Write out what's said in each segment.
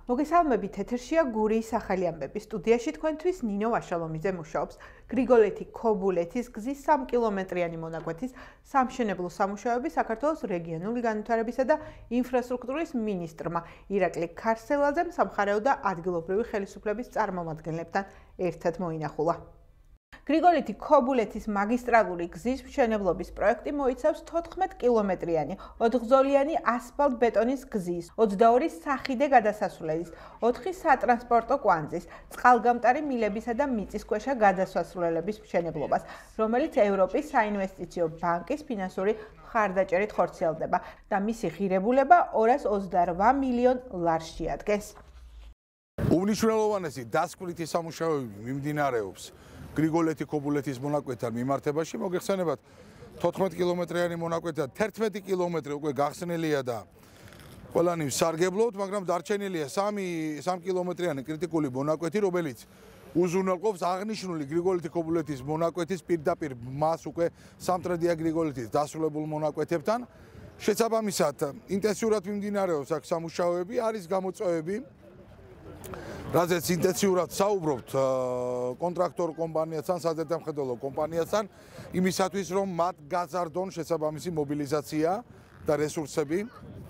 მოგესალმებით, ეთერშია გურიის ახალი ამბები. სტუდიაში თქვენთვის ნინო ვაშალომიძე მუშაობს. გრიგოლეთი ქობულეთის გზის 3 კილომეტრიანი მონაკვეთის სამშენებლო სამუშაოები საქართველოს რეგიონული განვითარებისა და ინფრასტრუქტურის მინისტრმა ირაკლი ქარსელაძემ სამხარეო და ადგილობრივი ხელისუფლების წარმომადგენლებთან ერთად მოინახულა. გრიგოლეთი ქობულეთის მაგისტრალური გზის მშენებლობის პროექტი მოიცავს 14 კილომეტრიანი 4-გზოლიანი ასფალტ-ბეტონის გზის, 22 სახიდე გადასასვლელის, 4 სატრანსპორტო კვანძის, წყალგამტარი მილებისა და მიწისქვეშა გადასასვლელების მშენებლობას, რომელიც ევროპის საინვესტიციო ბანკის ფინანსური მხარდაჭერით ხორციელდება და მისი ღირებულება 228 მილიონ ლარს შეადგენს. უნიშნელოვანესი დასკვნითი სამუშაოები მიმდინარეობს გრიგოლეთი ქობულეთის მონაკვეთთან მიმართებაში. მოგეხსენებათ 14 კილომეტრიანი მონაკვეთთან 11 კილომეტრი უკვე გახსნილია და ყველანი სარგებლობთ, მაგრამ დარჩენილია 3 კილომეტრიანი კრიტიკული მონაკვეთი, რომელიც უზრუნველყოფს აღნიშნული გრიგოლეთი ქობულეთის მონაკვეთის პირდაპირ მას უკვე სამტრედია გრიგოლეთის დასრულებულ მონაკვეთებთან. შესაბამისად, ინტენსიურად მიმდინარეობს აქ სამუშაოები, არის გამოწვევები, რაზეც ინტენსიურად საუბრობთ კონტრაქტორ კომპანიასთან, საზედამხედველო კომპანიასთან, იმისათვის, რომ მათ გაზარდონ შესაბამისი მობილიზაცია და რესურსები.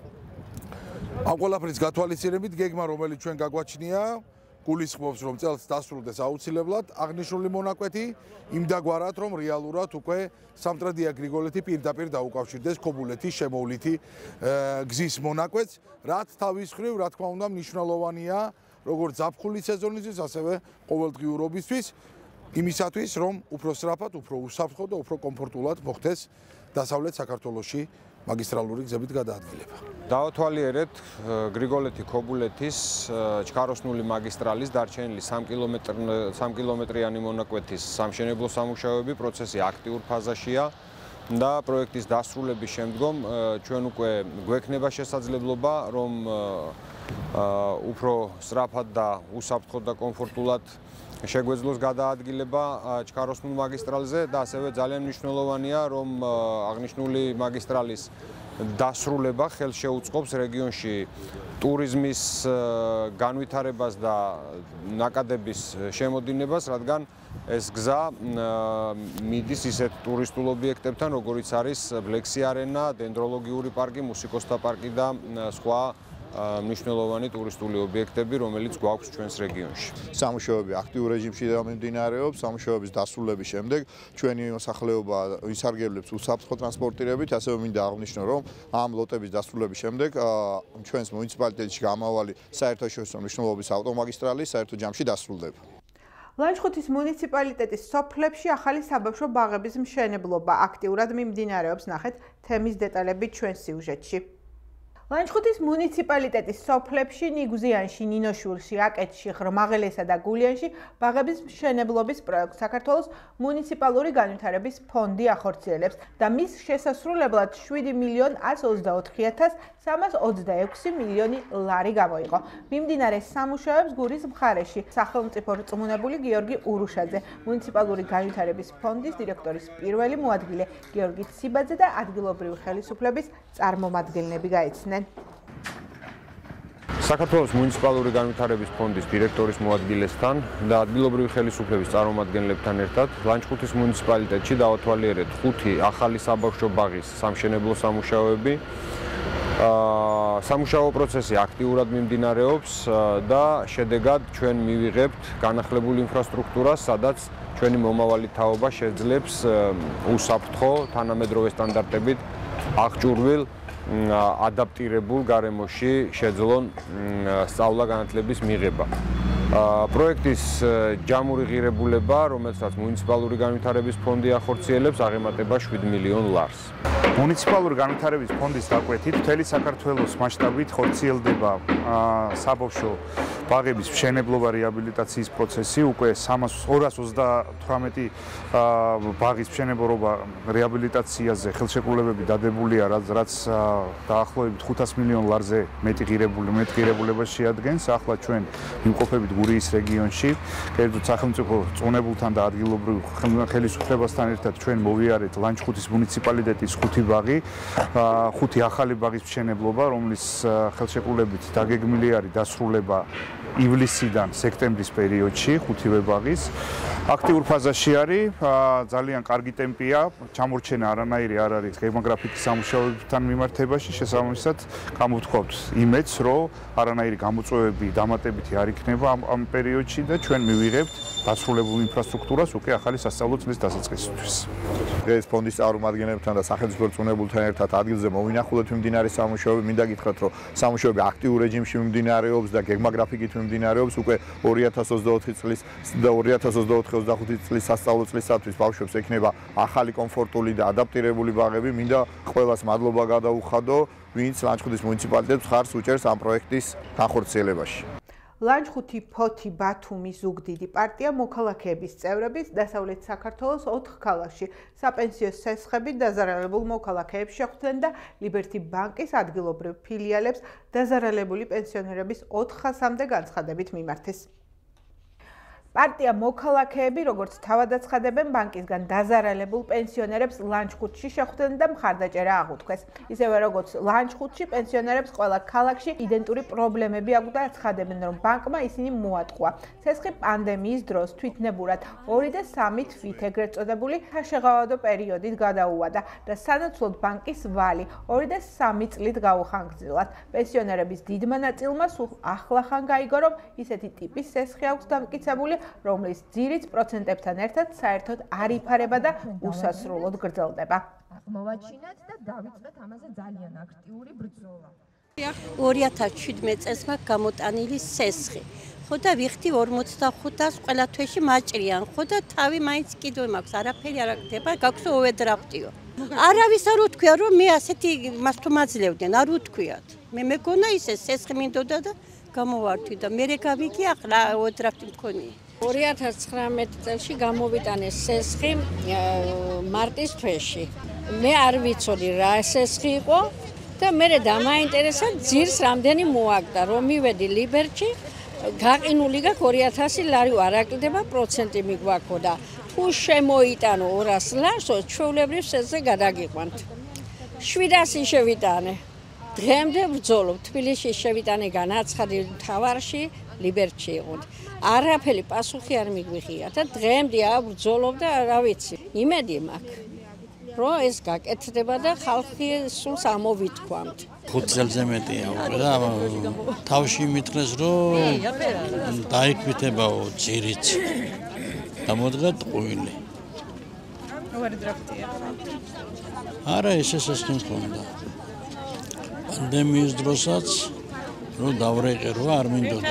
ამ ყველაფრის გათვალისწინებით გეგმა, რომელიც ჩვენ გაგვაჩნია, გულისხმობს, რომ წელს დასრულდეს აუცილებლად აღნიშნული მონაკვეთი, იმდაგვარად, რომ რეალურად უკვე სამტრედია გრიგოლეთი პირდაპირ დაუკავშირდეს ქობულეთის შემოვლითი გზის მონაკვეთს, რაც თავის მხრივ, რა თქმა უნდა, მნიშვნელოვანია როგორც ზაფხულის სეზონისთვის, ასევე ყოველდღიურობისთვის, იმისათვის, რომ უფრო სწრაფად, უფრო უსაფრთხო და უფრო კომფორტულად მოხდეს დასავლეთ საქართველოში მაგისტრალური გზებით გადაადგილება. დავათვალიერეთ გრიგოლეთი ქობულეთის ჩქაროსნული მაგისტრალის დარჩენილი 3 კილომეტრიანი მონაკვეთის სამშენებლო სამუშაოები პროცესი აქტიურ ფაზაშია და პროექტის დასრულების შემდგომ ჩვენ უკვე გვექნება შესაძლებლობა, რომ უფრო სწრაფად და უსაფრთხოდ და კომფორტულად შეგვეძლოს გადაადგილება ჩქაროსნულ მაგისტრალზე და ასევე ძალიან მნიშვნელოვანია, რომ აღნიშნული მაგისტრალის დასრულება ხელს შეუწყობს რეგიონში ტურიზმის განვითარებას და ნაკადების შემოდინებას, რადგან ეს გზა მიდის ისეთ ტურისტულ ობიექტებთან, როგორიც არის ბლექსი არენა, დენდროლოგიური პარკი, მუსიკოსთა პარკი და სხვა მნიშვნელოვანი ტურისტული ობიექტები, რომელიც გვაქვს ჩვენს რეგიონში. სამუშაოები აქტიურ რეჟიმში მიმდინარეობს. სამუშაოების დასრულების შემდეგ ჩვენი მოსახლეობა ისარგებლებს უსაფრთხო ტრანსპორტირებით, ასევე მინდა აღვნიშნო, რომ ამ ლოტების დასრულების შემდეგ ჩვენს მუნიციპალიტეტში გამავალი საერთაშორისო მნიშვნელობის ავტომაგისტრალი საერთო ჯამში დასრულდება. ლანჩხუთის მუნიციპალიტეტის სოფლებში ახალი საბავშვო ბაღების მშენებლობა აქტიურად მიმდინარეობს. ნახეთ თემის დეტალები ჩვენს სიუჟეტში. ლანჩხუთის მუნიციპალიტეტის სოფლებში ნიგუზიანში, ნინოშულში, აკეთში, ღრმაღელესა და გულიანში ბაღების მშენებლობის პროექტს საქართველოს მუნიციპალური განვითარების ფონდი ახორციელებს და მის შესასრულებლად 7.124.326 მილიონი ლარი გამოიყო. მიმდინარე სამუშაოებს გურის მხარეში სახელმწიფო რწმუნებული გიორგი ურუშაძე, მუნიციპალური განვითარების ფონდის დირექტორის პირველი მოადგილე გიორგი ციბაძე და ადგილობრივი ხელისუფლების წარმომადგენლები გაიცნენ. საქართველოს მუნიციპალური განვითარების ფონდის დირექტორის მოადგილესთან და ადგილობრივი ხელისუფლების წარმომადგენლებთან ერთად ლანჩხუთის მუნიციპალიტეტში დავათვალიერეთ 5 ახალი საბავშვო ბაღის სამშენებლო სამუშაოები. სამუშაო პროცესი აქტიურად მიმდინარეობს და შედეგად ჩვენ მივიღებთ განახლებულ ინფრასტრუქტურას, სადაც ჩვენი მომავალი თაობა შეძლებს უსაფრთხო, თანამედროვე სტანდარტებით აღჭურვილ ადაპტირებულ გარემოში შეძლონ სწავლა-განათლების მიღება. პროექტის ჯამური ღირებულება, რომელსაც მუნიციპალური განვითარების ფონდი ახორციელებს, აღემატება 7 მილიონ ლარს. მუნიციპალური განვითარების ფონდის დაკვეთით მთელი საქართველოს მასშტაბით ხორციელდება საბავშვო ბაღების მშენებლობა რეაბილიტაციის პროცესი. უკვე 228 ბაღის მშენებლობა რეაბილიტაციაზე ხელშეკრულებები დადებულია, რაც დაახლოებით 500 მილიონ ლარზე მეტი ღირებულება შეადგენს. ახლა ჩვენ იმყოფებით გურიის რეგიონში. კერძოდ სახელმწიფო წონებულთან და ადგილობრივ ხელისუფლებასთან ერთად ჩვენ მოვიარეთ ლანჩხუთის მუნიციპალიტეტის 5 ბაღი, 5 ახალი ბაღის მშენებლობა, რომლის ხელშეკრულებით დაგეგმილი არის დასრულება ივლისიდან სექტემბრის პერიოდში 5-ვე ბაღის. აქტიურ ფაზაში არის, ძალიან კარგი ტემპია, ჩამორჩენა არანაირი არ არის გემოგრაფიკის სამუშაოებთან მიმართებაში, შესაბამისად გამოვთქვათ იმედს, რომ არანაირი გამოწვევები დამატებითი არ იქნება ამ პერიოდში და ჩვენ მივიღებთ დასრულებულ ინფრასტრუქტურას უკვე ახალი სასწავლო წლის დასაწყისისთვის. დღეს ფონდის წარმომადგენლებთან და სახელმწიფო წონებულთან ერთად ადგილზე მოვინახულეთ მიმდინარე სამუშაოები. მინდა გითხრათ, რომ სამუშაოები აქტიურ რეჟიმში მიმდინარეობს და გეგმაგრაფიკით მიმდინარეობს უკვე 2024 წლის და 2024-25 წლის სასწავლო წლისათვის ბავშვებს ექნება ახალი კომფორტული და ადაპტირებული ბაღები. მინდა ყველას მადლობა გადაუხადო, ვინც ლანჩხუთის მუნიციპალიტეტს მხარს უჭერს ამ პროექტის განხორციელებაში. ლანჩხუთი, ფოთი, ბათუმი, ზუგდიდი პარტია მოქალაქეების წევრების დასავლეთ საქართველოს 4 ქალაქში საპენსიო სესხებით დაზარალებულ მოქალაქეებს შეხვდნენ და ლიბერთი ბანკის ადგილობრივ ფილიალებს დაზარალებული პენსიონერების 400-მდე განცხადებით მიმართეს. პარტია მოქალაქეები, როგორც თავადაც ხადებენ, ბანკისგან დაზარალებულ პენსიონერებს ლანჩხუთში შეხვდნენ და მხარდაჭერა აღუთქვეს. ისევე როგორც ლანჩხუთში პენსიონერებს ყველა ქალაქში იდენტური პრობლემები აქვს და ცხადებენ, რომ ბანკმა ისინი მოატყუა. სესხი პანდემიის დროს თვითნებურად 2 და 3 თვით ეგრეთ წოდებული საშეღავადო პერიოდით გადაუვადა და სანაცვლოდ ბანკის ვალი 2 და 3 წლით გაუხანგრძლივად. პენსიონერების დიდმა ნაწილმა სულ ახლახან გაიგო, რომ ისეთი ტიპის სესხი აქვს დამტკიცებული, რომლის ძირიც პროცენტებთან ერთად საერთოდ არ იფარება და უსასრულოდ გრძელდება. მოვაჩინოთ და დავიწყეთ ამაზე ძალიან აქტიური ბრძოლა. 2017 წელს მაქვს გამოტანილი სესხი. ხო და ვიხდი 45-ას ყველა თვეში მაჭრიან, ხო და თავი მაინც კიდევ მაქვს, არაფერი არ აქდება, გაქვს ოვერდრაფტიო. არავის არ უთქვია, რომ მე ასეთი მას თუ მაძლევდნენ, არ უთქვიათ. მე მეგონა ისე სესხი მინდოდა და გამოვარდი და მე გავიგე ახლა ოვერდრაფტი მქონია. 2019 წელში გამოვიტანეს სესხი მარტის თვეში. მე არ ვიცოდი რა სესხი იყო და მე დამაინტერესა ძირს რამდენი მოაგდა, რომ მივედი ლიბერტში, გაყინული გაქვს 2000 ლარი არ აკლდება პროცენტი მიგვაქო და თუ შემოიტანო 200 ლარს, ჩვეულებრივ სესზე გადაგიყვანთ. 700 შევიტანე. დღემდე ბრძოლობ, თბილისში შევიტანე განაცხადი მთავარში, ლიბერტში იყოთ. არაფერი პასუხი არ მიგვიღია და დღემდე ბრძოლობ და რა ვიცი, იმედი მაქვს, რომ ეს გაკეთდება და ხალხი სულს ამოვითქვამთ. 5 წელზე მეტია უკვე და თავში მითხრეს, რომ დაიქმითებაო ძირიც და მოდგა ტყუილი. ოვერდრაფტია. არა, ესე მქონდა. პანდემიის დროსაც რომ დავრეყე რო არ მინდოდა.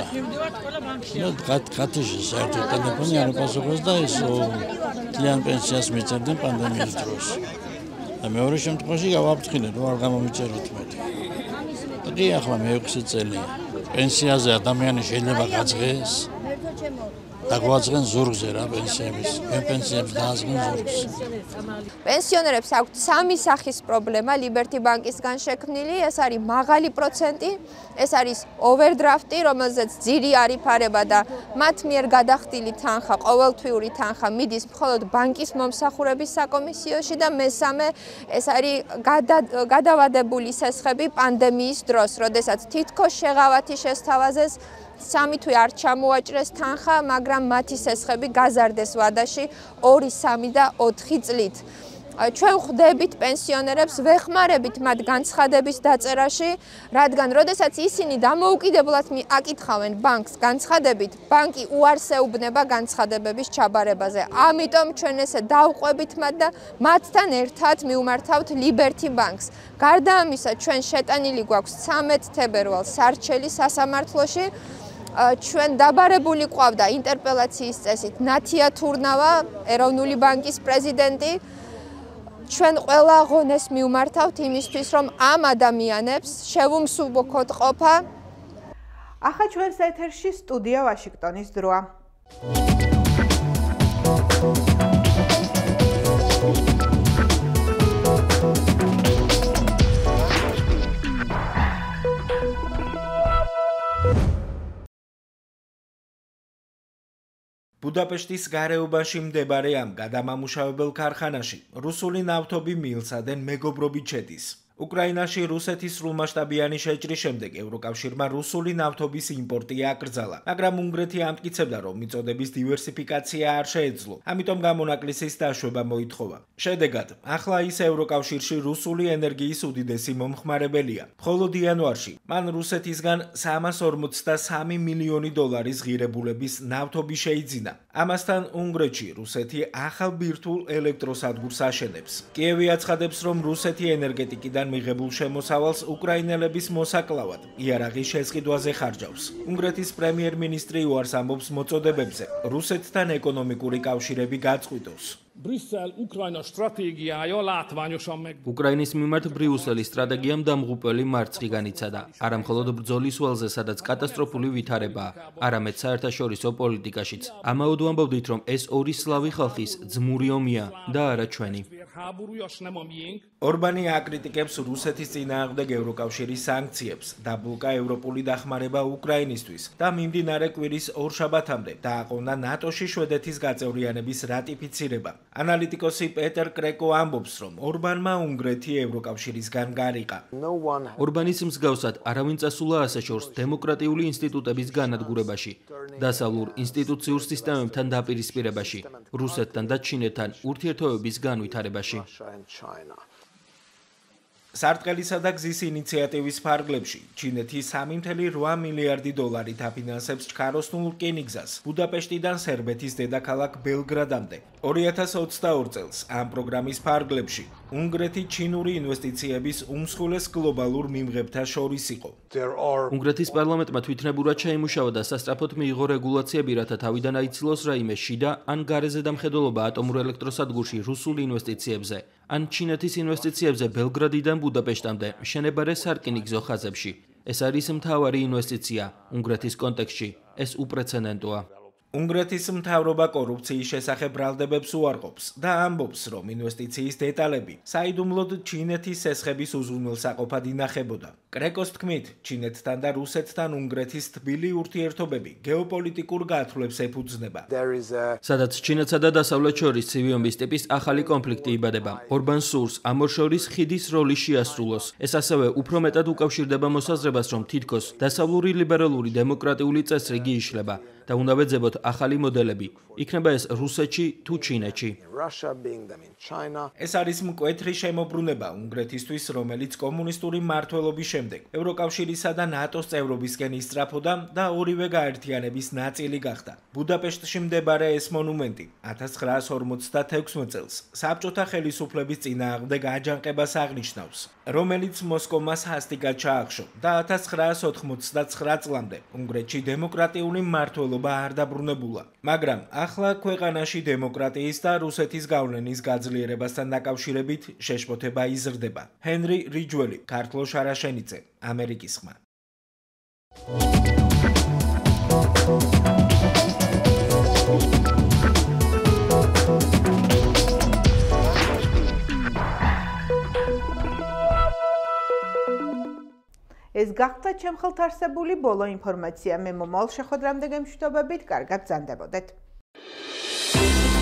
და გათიშე საერთოდ ტელეფონი არ პასუხობს და ეს ძალიან პენსიას მიწერდნენ პანდემიის დროს. და მეორე შემთხვევაში გავაფრთხილე რომ არ გამომიწეროთ მეტი. და ახლა მე-6 წელია. პენსიაზე ადამიანი შეიძლება გაძღეს. დაგვაძღენ ზურგზე რა პენსიების. მე პენსიებს დააზღენ ზურგს. პენსიონერებს აქვთ 3 სახის პრობლემა ლიბერთი ბანკისგან შექმნილი, ეს არის მაღალი პროცენტი, ეს არის ოვერდრაფტი, რომელზეც ძირი არ იფარება და მათ მიერ გადახდილი თანხა, ყოველთვიური თანხა მიდის მხოლოდ ბანკის მომსახურების საკომისიოში და მესამე ეს არის გადავადებული სესხები პანდემიის დროს, როდესაც თითქოს შეღავათი შესთავაზეს 3 თვე არ ჩამოაჭრეს თანხა, მაგრამ მათი სესხები გაზარდეს ვადაში 2, 3 და 4 წლით. ჩვენ ხვდებით პენსიონერებს, ვეხმარებით მათ განცხადების დაწერაში, რადგან როდესაც ისინი დამოუკიდებლად აკითხავენ ბანკს განცხადებით, ბანკი უარს ეუბნება განცხადებების ჩაბარებაზე. ამიტომ ჩვენ ესე დავყვებით მათ და მათთან ერთად მივმართავთ ლიბერთი ბანკს. გარდა ამისა, ჩვენ შეტანილი გვაქვს 13 თებერვალს სარჩელი სასამართლოში. ჩვენ დაბარებული ყავდა ინტერპელაციის წესით ნათია თურნავა, ეროვნული ბანკის პრეზიდენტი. ჩვენ ყველა ღონეს მივმართავთ იმისთვის, რომ ამ ადამიანებს შევუმსუბუქოთ ყოფა. ახლა ჩვენს ეთერში სტუდია ვაშინგტონის დროა. ბუდაპეშტის გარეუბანში მდებარე ამ გადამამუშავებელ ქარხანაში რუსული ნავთობი მიილსადენ მეგობრობით შედის. უკრაინაში რუსეთის სრულმასშტაბიანი შეჭრის შემდეგ ევროკავშირმა რუსული ნავთობის იმპორტი აკრძალა, მაგრამ უნგრეთი ამტკიცებდა, რომ მიწოდების დივერსიფიკაცია არ შეეძლო, ამიტომ გამონაკლისის დაშვება მოითხოვა. შედეგად, ახლა ის ევროკავშირში რუსული ენერგიის უდიდესი მომხმარებელია. მხოლოდ იანვარში მან რუსეთისგან 343 მილიონი დოლარის ღირებულების ნავთობი შეიძინა. ამასთან უნგრეთში რუსეთი ახალ ბირთვულ ელექტროსადგურს აშენებს. კიევი აცხადებს, რომ რუსეთი ენერგეტიკიდან მიღებულ შემოსავალს უკრაინელების მოსაკლავად იარაღის შესყიდვაზე ხარჯავს. უნგრეთის პრემიერ-მინისტრი უარს ამბობს მოწოდებებზე რუსეთთან ეკონომიკური კავშირები გაწყვიტოს. უკრაინის მიმართ ბრიუსელის სტრატეგიამ დამღუპველი მარცხი განიცადა. არა მხოლოდ ბრძოლის ველზე, სადაც კატასტროფული ვითარებაა, არამედ საერთაშორისო პოლიტიკაშიც. ამაოდ ვამბობდით, რომ ეს ორი სლავი ხალხის ძმური ომია და არა ჩვენი. ორბანი აკრიტიკებს რუსეთის წინააღმდეგ ევროკავშირის სანქციებს, დაბლოკა ევროპული დახმარება უკრაინისთვის და მიმდინარე კვირის ორშაბათამდე დააყოვნა ნატოში შვედეთის გაწევრიანების რატიფიცირება. ანალიტიკოსი პეტერ კრეკო ამბობს, რომ ორბანმა უნგრეთი ევროკავშირისგან გარიყა. ორბანის მსგავსად არავინ წასულა ასაშორს დემოკრატიული ინსტიტუტების განადგურებაში, დასავლურ ინსტიტუციურ სისტემებთან დაპირისპირებაში, რუსეთთან და ჩინეთთან ურთიერთობების განვითარებაში. სარტყელისა და გზის ინიციატივის ფარგლებში ჩინეთი 3.8 მილიარდი დოლარით აფინანსებს ჩქაროსნულ რკინიგზას ბუდაპეშტიდან სერბეთის დედაქალაქ ბელგრადამდე. 2022 წელს ამ პროგრამის ფარგლებში უნგრეთი ჩინური ინვესტიციების უმსხვილეს გლობალურ მიმღებთა შორის იყო. უნგრეთის პარლამენტმა თვითნებურად შეიმუშავა და სასწრაფოდ მიიღო რეგულაციები, რათა თავიდან აიცილოს რაიმე შიდა ან გარეზე დამხედველობა ატომურ ელექტროსადგურში რუსულ ინვესტიციებზე, ან ჩინეთის ინვესტიციებზე ბელგრადიდან ბუდაპეშტამდე მშენებარე სარკინიგზო ხაზებში. ეს არის მთავარი ინვესტიცია უნგრეთის კონტექსტში. ეს უპრეცედენტოა. უნგრეთის მთავრობა კორუფციის შესახებ ბრალდებებს უარყოფს და ამბობს, რომ ინვესტიციის დეტალები საიდუმლოდ ჩინეთის სესხების უზრუნველსაყოფად ინახებოდა. კრეკოს თქმით, ჩინეთთან და რუსეთთან უნგრეთის თბილი ურთიერთობები გეოპოლიტიკურ გათვლებს ეფუძნება. სადაც ჩინეთსა და დასავლეთ შორის ცივი ომის ტიპის ახალი კონფლიქტი იბადება. ორბან სურს ამ ორ შორის ხიდის როლი შეასრულოს. ეს ასევე უფრო მეტად უკავშირდება მოსაზრებას, რომ თითქოს დასავლური ლიბერალური დემოკრატიული წესრიგი იშლება და უნდა ვეძებოთ ახალი მოდელები. იქნება ეს რუსეთში თუ ჩინეთში. ეს არის მკვეთრი შემოbrunება უნგრეთისთვის, რომელიც კომუნისტური მმართველობის შემდეგ ევროკავშირისა და ნატოს წევრობისკენ ისწრაფოდა და ორივე გაერთიანების ნაწილი გახდა. ბუდაპეშტში მდებარე ეს მონუმენტი 1956 წელს საბჭოთა ხელისუფლების წინააღმდეგ აჯანყებას აღნიშნავს, რომელიც მოსკოვას ჰასტიკად ჩაახშო და 1989 წლამდე უნგრეთში დემოკრატიული მმართველობა არ დაბრუნებულა. მაგრამ ახლა ქვეყანაში დემოკრატიის და რუსეთის გავლენის გაძლიერებასთან დაკავშირებით შეშფოთება იზრდება. ჰენრი რიჯველი, ქართლო შარაშენიძე, ამერიკის ხმა. ეს გახდა ჩემხელთ არსებული ბოლო ინფორმაცია. მე მომავალ შეხვედრამდე გემშვიდობებით, კარგად ბრძანდებოდეთ.